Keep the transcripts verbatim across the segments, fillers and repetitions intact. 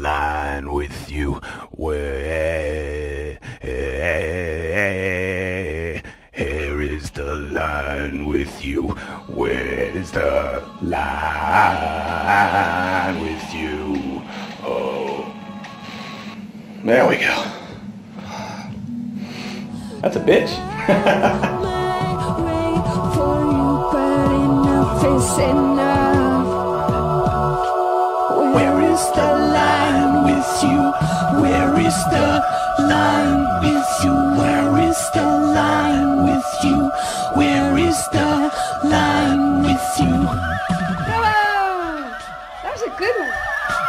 line with you? Where is the line with you? Where is the line with you? Oh, there we go. That's a bitch. Where is the line with you? Where is the line with you? Where is the line with you? Where is the line with you? Bravo! That was a good one.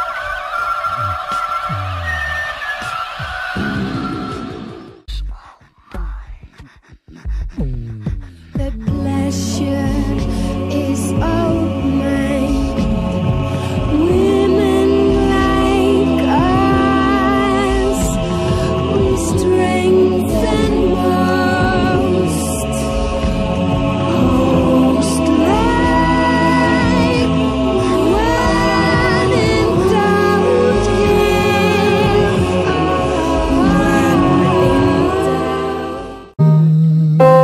The pleasure is all mine. Women like us, we strengthen most. Host like when in doubt, give when in doubt.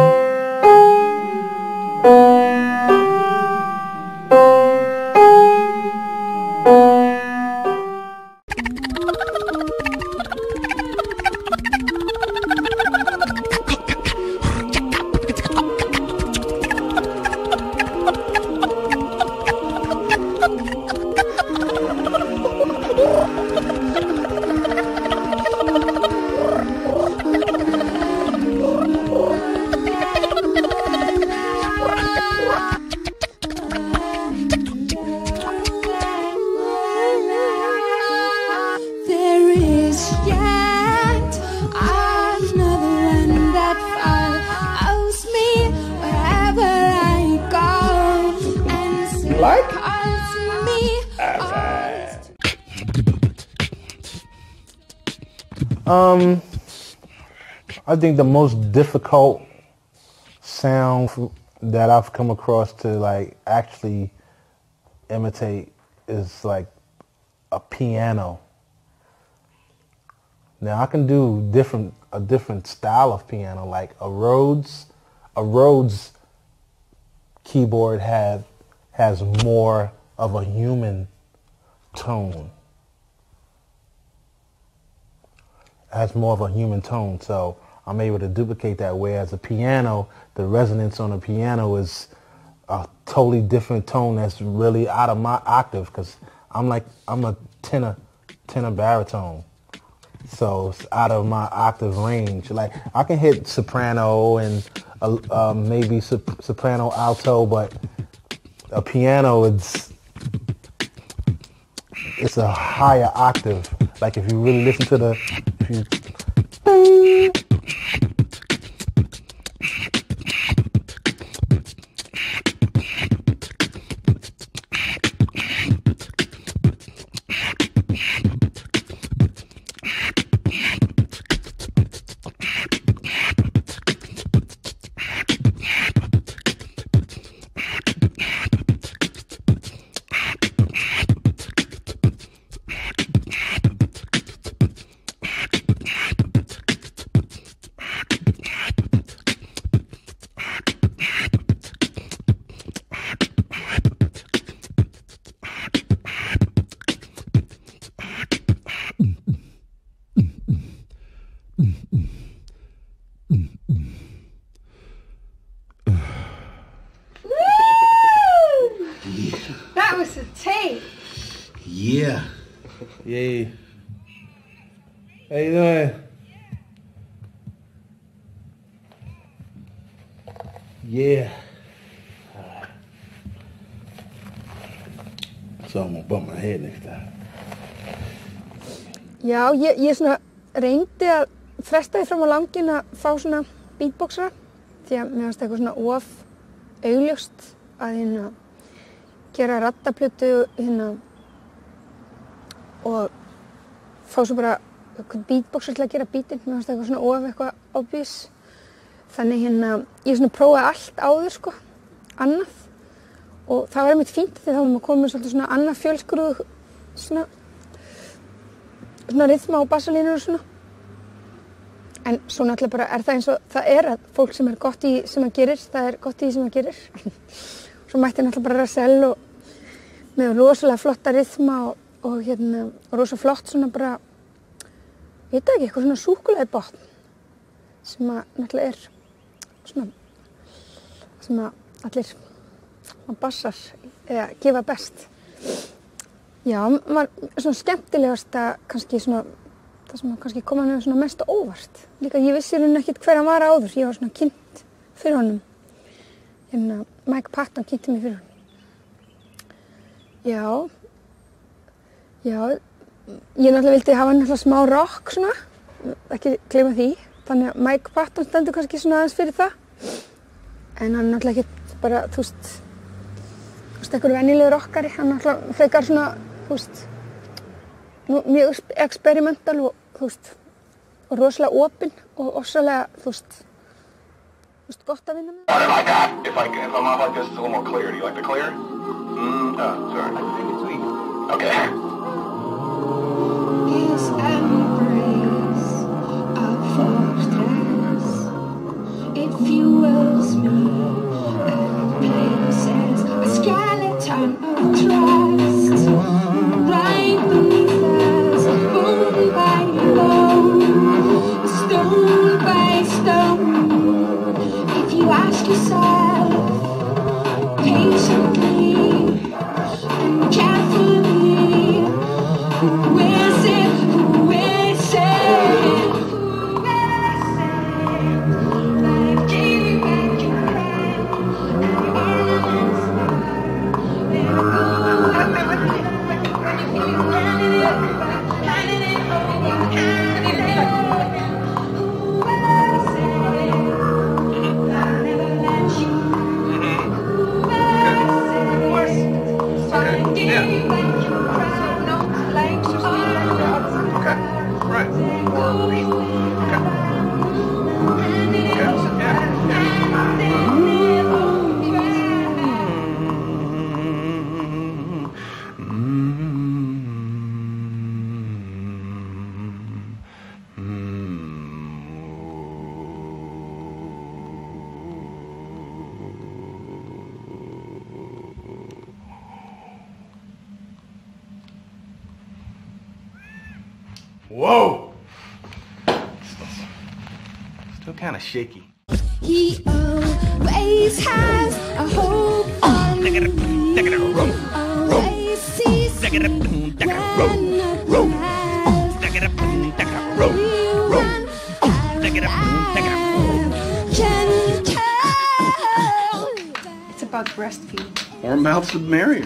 There is yet another land that follows me wherever I go, and You like? calls me. Um, I think the most difficult sound f- that I've come across to like actually imitate is like a piano. Now I can do different a different style of piano, like a Rhodes. A Rhodes keyboard have has more of a human tone. Has more of a human tone, so I'm able to duplicate that. Whereas a piano, the resonance on a piano is a totally different tone that's really out of my octave, because I'm like I'm a tenor tenor baritone, so it's out of my octave range. Like I can hit soprano and uh, uh, maybe sop- soprano alto, but a piano it's it's a higher octave. Like if you really listen to the, if you, That was a tape. Yeah. yay. How you doing? Yeah. So I'm gonna bump my head next time. Já, ég, ég svona reyndi að fresta því fram á langinn að fá svona beatboxera því að mér fannst eitthvað svona of augljóst að hérna gera raddaplötu hérna og fá svo bara eitthvað beatboxer til að gera beatinn. Mér fannst eitthvað svona of eitthvað obvious. Þannig hérna, ég svona prófaði allt áður sko, annað. Og það var einmitt fínt því þá var maður komið svolítið svona annað fjölskrúð svona svona rytma og bassalínur og svona. En svo náttúrulega bara er það eins og það er að fólk sem er gott í sem það gerir, það er gott í sem það gerir. Svo mætti náttúrulega bara Rahzel og með rosalega flotta rytma og, og hérna, og rosa flott svona bara, ég veit ekki, eitthvað svona súkkulaði botn sem að náttúrulega er svona, sem að allir að bassar eða gefa best. Já, var svona skemmtilegast að kannski svona, það sem kannski kom hann með svona mest á óvart. Líka ég vissi hérna ekkert hver hann var áður, ég var svona kynnt fyrir honum. Hérna, Mike Patton kynnti mig fyrir honum. Já, já, ég náttúrulega vildi hafa náttúrulega smá rock svona, ekki gleyma því. Þannig að Mike Patton stendur kannski svona aðeins fyrir það. En hann náttúrulega ekki bara, þú veist, þú veist, einhver venjulegur rockari, hann náttúrulega frekar svona, þú veist, mjög experimental og, þú veist, og rosalega opinn og ofsalega, þú veist, þú veist, gott að vinna með. What have I got? If, I, if I'm off like this, it's a little more clear. Do you like the clear? Mm, oh, sorry. I think it's weak. Okay. His embrace of fortress, it fuels me and places a skeleton of trust. Right beneath us, bone by bone, stone by stone. If you ask yourself patiently and carefully, who is it, who is it, who is it that gave you back your friend and arms? They're good, and if you landed it, landed it, oh, you can't be there. Who is it that never let you? Who is it that gave you back your crown? No, like arms. Okay. Right. Okay. Whoa! Still, still kind of shaky. He always has a hope for me. Always sees when nothing else. Anyone can tell. It's about breastfeeding. More mouths the merrier.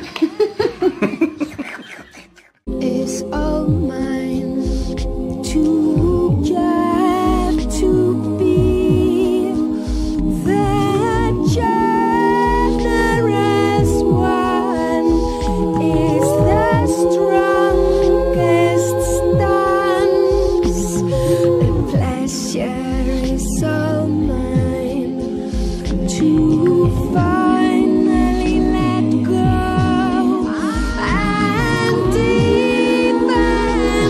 Is all mine to get to be the generous one is the strongest stance. The pleasure is all mine to finally let go and even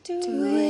do it.